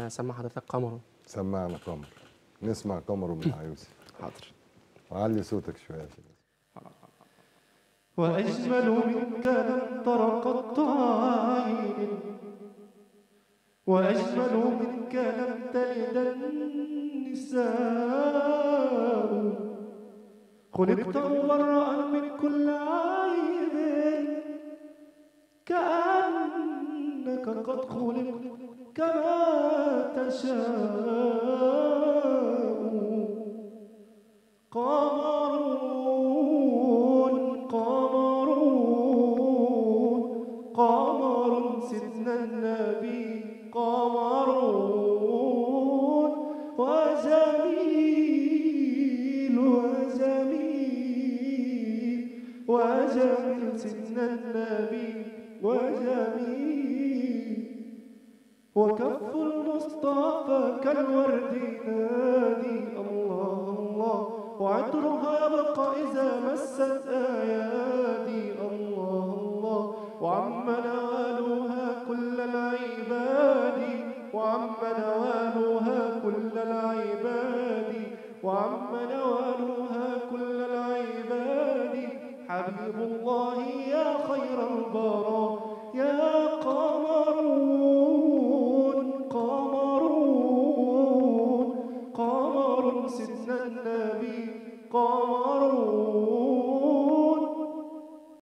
اسمع حضرتك قمر. سمعنا قمر، نسمع قمر من عيوسف. حاضر. وعلي صوتك شويه يا سيدي. وأجمل منك لم تر قط عين، وأجمل منك لم تلد النساء، خلقت مبرأ من كل عيب، كأنك قد خلقت كما تشاء. قمرون قمرون قمر سيدنا النبي، قمرون وجميل وجميل وجميل سيدنا النبي وجميل. وكف المصطفى كالورد نادي الله الله، وعطرها يبقى إذا مست آيادي الله الله. وعم نوالها كل العباد، وعم نوالها كل العباد، وعم نوالها كل العباد. حبيب الله يا خير البرايا.